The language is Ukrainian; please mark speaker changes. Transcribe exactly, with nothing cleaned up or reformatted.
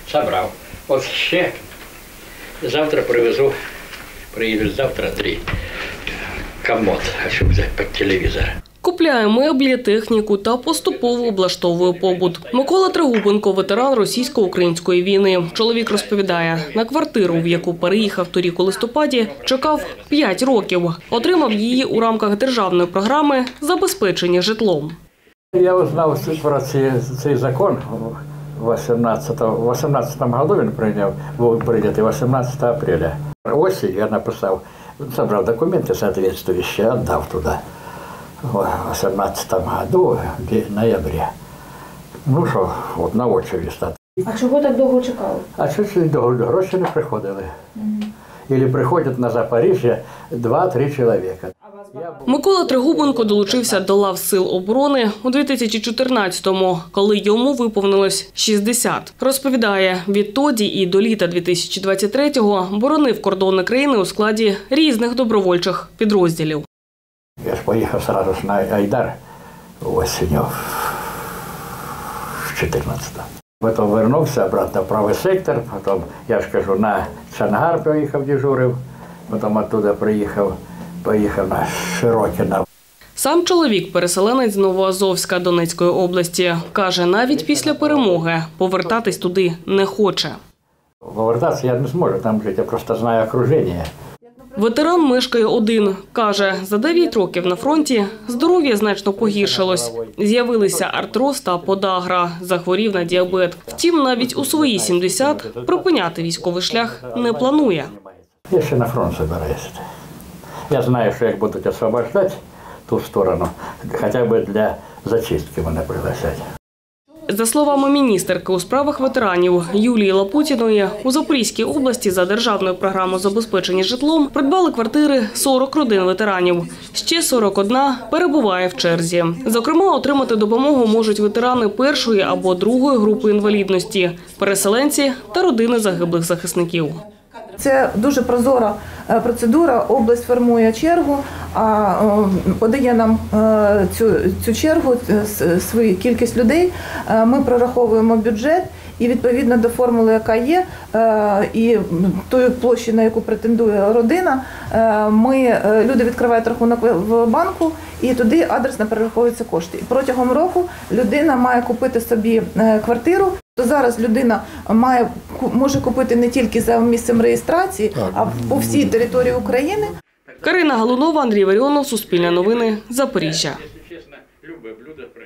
Speaker 1: Забрав. От ще завтра привезу, приїду завтра три комод, щоб взяти під телевізор.
Speaker 2: Купляє меблі, техніку та поступово облаштовує побут. Микола Трегубенко – ветеран російсько-української війни. Чоловік розповідає, на квартиру, в яку переїхав торік у листопаді, чекав п'ять років. Отримав її у рамках державної програми «Забезпечення житлом».
Speaker 3: Я узнав про цей, цей закон в вісімнадцятому году, він прийняв, був прийнятий вісімнадцятого апреля. Осінь я написав, зібрав документи соответствующие, віддав туди. В вісімнадцятому году, в ноябрі. Ну що, от на очі стати.
Speaker 4: А чого так довго чекали?
Speaker 3: А чуть довго, гроші не приходили. Або mm. приходять на Запоріжжя два-три чоловіка.
Speaker 2: Микола Трегубенко долучився до лав Сил оборони у дві тисячі чотирнадцятому, коли йому виповнилось шістдесят. Розповідає, відтоді і до літа дві тисячі двадцять третього боронив кордони країни у складі різних добровольчих підрозділів.
Speaker 3: Я ж поїхав одразу на Айдар осінню в чотирнадцятому. Потім повернувся обратно в правий сектор, потім, я ж кажу, на Чангар поїхав, дежурив, потім оттуда приїхав, поїхав на Широкине.
Speaker 2: Сам чоловік – переселенець з Новоазовська Донецької області. Каже, навіть після перемоги повертатись туди не хоче.
Speaker 3: Повертатися я не зможу там жити, я просто знаю окруження.
Speaker 2: Ветеран мешкає один. Каже, за дев'ять років на фронті здоров'я значно погіршилось. З'явилися артроз та подагра, захворів на діабет. Втім, навіть у свої сімдесят припиняти військовий шлях не планує.
Speaker 3: Я ще на фронт збираюся. Я знаю, що як будуть освобождати ту сторону, хоча б для зачистки мене пригласять.
Speaker 2: За словами міністерки у справах ветеранів Юлії Лапутіної, у Запорізькій області за державною програмою забезпечення житлом придбали квартири сорок родин ветеранів. Ще сорок одна перебуває в черзі. Зокрема, отримати допомогу можуть ветерани першої або другої групи інвалідності, переселенці та родини загиблих захисників.
Speaker 4: Це дуже прозора процедура, область формує чергу, а подає нам цю, цю чергу, свою кількість людей, ми прораховуємо бюджет і відповідно до формули, яка є, і тої площі, на яку претендує родина, ми, люди відкривають рахунок в банку і туди адресно перераховуються кошти. Протягом року людина має купити собі квартиру. Зараз людина має, може купити не тільки за місцем реєстрації, а по всій території України.
Speaker 2: Карина Галунова, Андрій Варіонов, Суспільне новини, Запоріжжя.